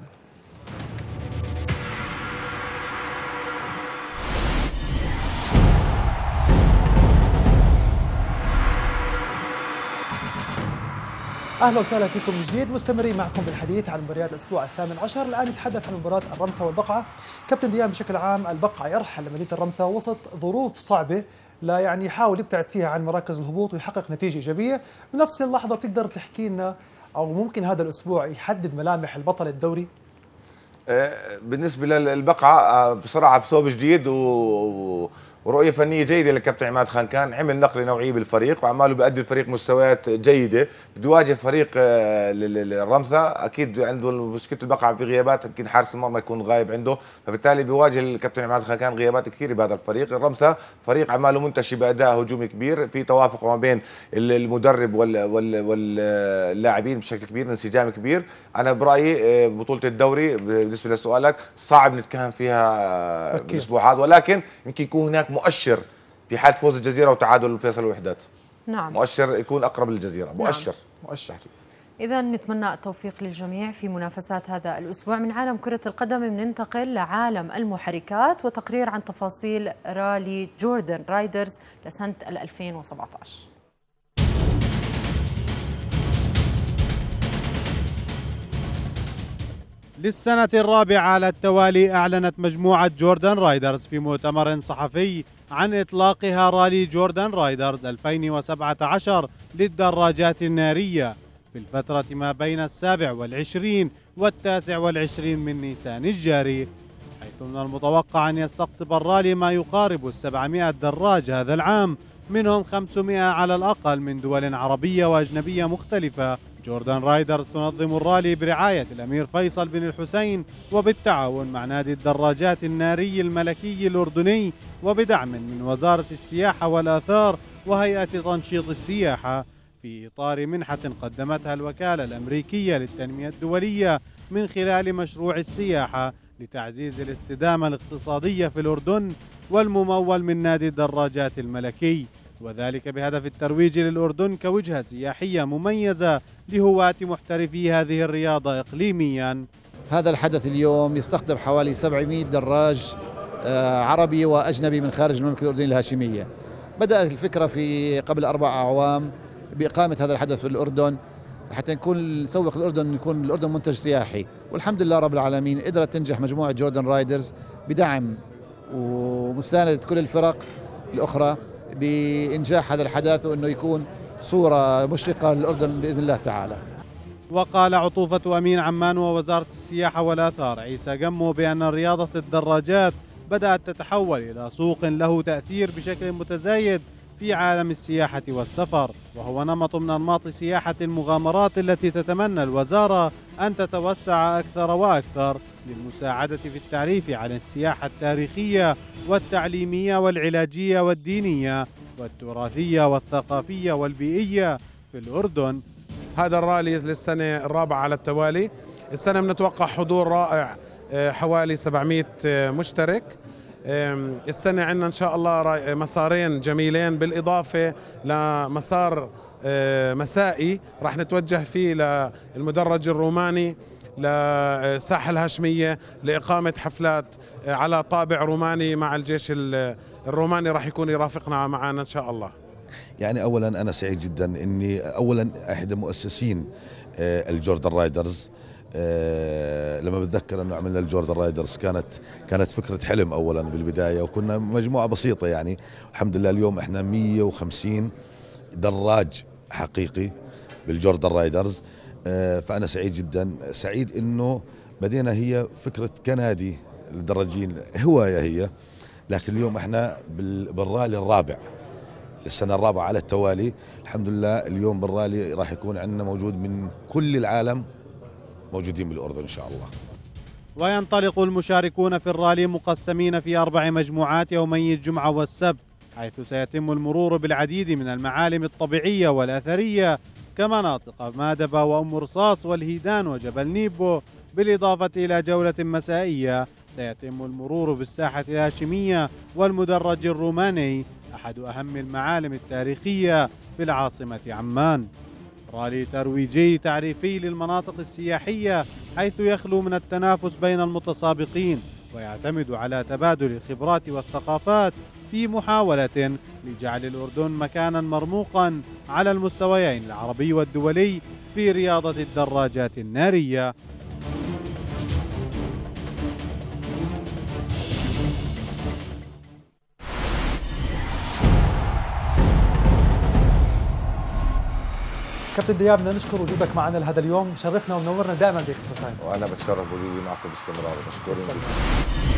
اهلا وسهلا فيكم من جديد، مستمرين معكم بالحديث عن مباريات الاسبوع الثامن عشر. الان نتحدث عن مباراه الرمثا والبقعه. كابتن ديان، بشكل عام البقعه يرحل لمدينه الرمثا وسط ظروف صعبه، لا يعني يحاول يبتعد فيها عن مراكز الهبوط ويحقق نتيجه ايجابيه. بنفس اللحظه بتقدر تحكي لنا او ممكن هذا الاسبوع يحدد ملامح البطل الدوري؟ بالنسبه للبقعه بصراحه بثوب جديد و ورؤيه فنيه جيده للكابتن عماد خانكان، عمل نقله نوعيه بالفريق وعماله بيأدي الفريق مستويات جيده. بده يواجه فريق الرمثا، اكيد عنده مشكله البقعه في غيابات، يمكن حارس المرمى يكون غايب عنده، فبالتالي بيواجه الكابتن عماد خانكان غيابات كثيره بهذا الفريق. الرمثا فريق عماله منتشي باداء هجومي كبير، في توافق ما بين المدرب واللاعبين بشكل كبير، انسجام كبير. انا برايي بطوله الدوري بالنسبه لسؤالك صعب نتكهن فيها الاسبوع هذا، ولكن يمكن يكون هناك مؤشر في حال فوز الجزيره وتعادل الفيصل والوحدات. نعم. مؤشر يكون اقرب للجزيره، مؤشر. نعم. مؤشر. اذا نتمنى التوفيق للجميع في منافسات هذا الاسبوع. من عالم كره القدم بننتقل لعالم المحركات وتقرير عن تفاصيل رالي جوردن رايدرز لسنه ألفين وسبعة عشر. للسنة الرابعة على التوالي أعلنت مجموعة جوردن رايدرز في مؤتمر صحفي عن إطلاقها رالي جوردن رايدرز ألفين وسبعة عشر للدراجات النارية، في الفترة ما بين السابع والعشرين والتاسع والعشرين من نيسان الجاري، حيث من المتوقع أن يستقطب الرالي ما يقارب السبعمائة دراج هذا العام، منهم خمسمائة على الأقل من دول عربية وأجنبية مختلفة. جوردن رايدرز تنظم الرالي برعاية الأمير فيصل بن الحسين وبالتعاون مع نادي الدراجات الناري الملكي الأردني وبدعم من وزارة السياحة والآثار وهيئة تنشيط السياحة، في إطار منحة قدمتها الوكالة الأمريكية للتنمية الدولية من خلال مشروع السياحة لتعزيز الاستدامة الاقتصادية في الأردن، والممول من نادي الدراجات الملكي، وذلك بهدف الترويج للأردن كوجهة سياحية مميزة لهواة محترفي هذه الرياضة إقليميا. هذا الحدث اليوم يستقطب حوالي سبعمائة دراج عربي وأجنبي من خارج المملكة الأردنية الهاشمية. بدأت الفكرة في قبل أربع أعوام بإقامة هذا الحدث في الأردن حتى نكون نسوق الأردن، يكون الأردن منتج سياحي، والحمد لله رب العالمين قدرت تنجح مجموعة جوردن رايدرز بدعم ومساندة كل الفرق الأخرى بإنجاح هذا الحدث، وأنه يكون صورة مشرقة للأردن بإذن الله تعالى. وقال عطوفة أمين عمان ووزارة السياحة والآثار عيسى قمو بأن رياضة الدراجات بدأت تتحول إلى سوق له تأثير بشكل متزايد في عالم السياحة والسفر، وهو نمط من أنماط سياحة المغامرات التي تتمنى الوزارة أن تتوسع أكثر وأكثر للمساعدة في التعريف على السياحة التاريخية والتعليمية والعلاجية والدينية والتراثية والثقافية والبيئية في الأردن. هذا الرالي للسنة الرابعة على التوالي، السنة بنتوقع حضور رائع، حوالي سبعمائة مشترك. السنة عندنا إن شاء الله مسارين جميلين بالإضافة لمسار مسائي راح نتوجه فيه للمدرج الروماني لساحة الهاشمية لإقامة حفلات على طابع روماني مع الجيش الروماني، راح يكون يرافقنا معنا إن شاء الله. يعني أولا أنا سعيد جدا أني أولا أحد مؤسسين الجوردن رايدرز. أه لما بتذكر انه عملنا الجوردن رايدرز كانت كانت فكره حلم اولا بالبدايه، وكنا مجموعه بسيطه يعني. الحمد لله اليوم احنا مئة وخمسين دراج حقيقي بالجوردن رايدرز. أه فانا سعيد جدا، سعيد انه بدينا هي فكره كنادي الدراجين هوايه هي، لكن اليوم احنا بالرالي الرابع، السنه الرابعه على التوالي. الحمد لله اليوم بالرالي راح يكون عندنا موجود من كل العالم موجودين بالأردن إن شاء الله. وينطلق المشاركون في الرالي مقسمين في أربع مجموعات يومي الجمعة والسبت، حيث سيتم المرور بالعديد من المعالم الطبيعية والأثرية كمناطق مادبة وأم رصاص والهيدان وجبل نيبو، بالإضافة إلى جولة مسائية سيتم المرور بالساحة الهاشمية والمدرج الروماني، أحد أهم المعالم التاريخية في العاصمة عمان. رالي ترويجي تعريفي للمناطق السياحية، حيث يخلو من التنافس بين المتسابقين ويعتمد على تبادل الخبرات والثقافات في محاولة لجعل الأردن مكانا مرموقا على المستويين العربي والدولي في رياضة الدراجات النارية. كابتن دياب، بدنا نشكر وجودك معنا لهذا اليوم، شرفنا ومنورنا دائما باكسترا تايم. وانا بتشرف بوجودي معكم باستمرار، مشكورين.